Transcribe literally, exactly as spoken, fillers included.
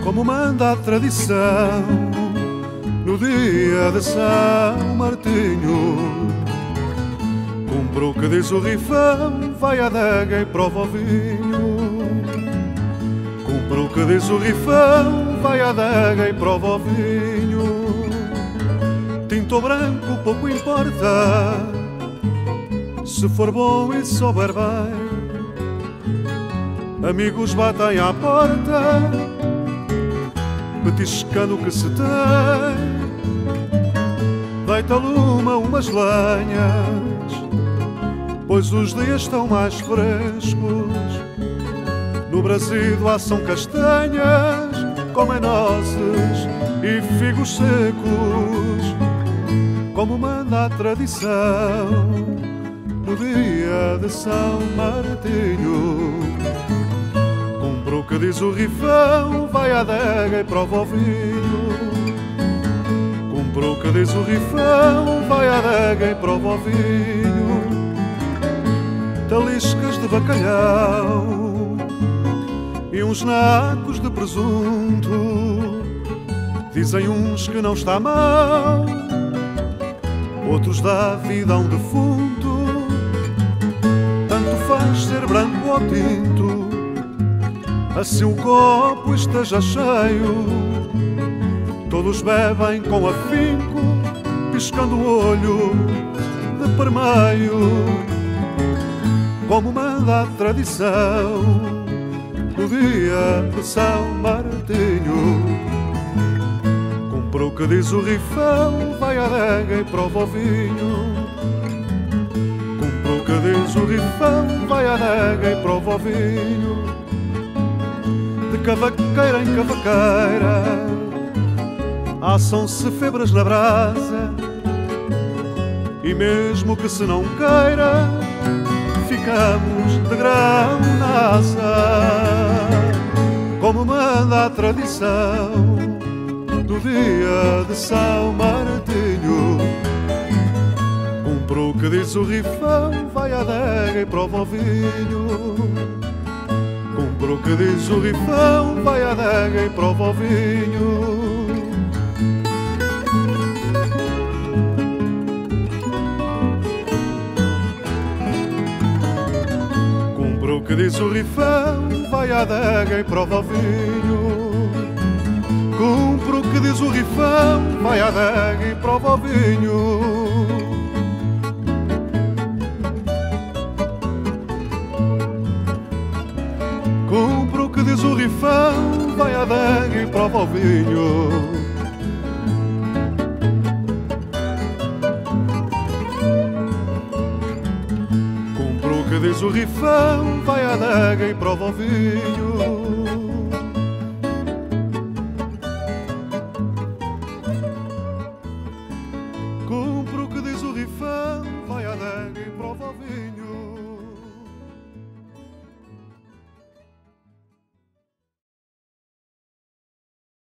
como manda a tradição, no dia de São Martinho. Cumpre o que diz o rifão, vai à adega e prova o vinho. Cumpre o que diz o rifão, vai à adega e prova o vinho. Tinto ou branco pouco importa, se for bom e souber bem. Amigos batem à porta, petiscando o que se tem. Deita luma umas lenhas, pois os dias estão mais frescos. No Brasil assam castanhas, comem nozes e figos secos, como manda a tradição, no dia de São Martinho. Cumpre o que diz o rifão, vai à adega e prova o vinho. Cumpre o que diz o rifão, vai à adega e prova o vinho. Taliscas de bacalhau e uns nacos de presunto. Dizem uns que não está mal, outros dá vida a um defunto. Tanto faz ser branco ou tinto, assim o copo esteja cheio. Todos bebem com afinco, piscando o olho de permeio, como manda a tradição, no dia de São Martinho. Cumpre o que diz o rifão, vai à adega e prova o vinho. Cumpre o que diz o rifão, vai à adega e prova o vinho. De cavaqueira em cavaqueira assam-se febras na brasa, e mesmo que se não queira, ficamos de grão na asa, como manda a tradição, do dia de São Martinho. Cumpre o que diz o rifão, vai à adega e prova o vinho. Cumpre o que diz o rifão, vai à adega e prova o vinho. Cumpre o que diz o rifão, vai à adega e prova o vinho. Cumpre o que diz o rifão, vai à adega e prova o vinho. Cumpre o que diz o rifão, vai à adega e prova o vinho. Cumpre o que diz o rifão, vai à adega e prova o vinho. Cumpre o que diz o rifão, vai à adega e prova o vinho.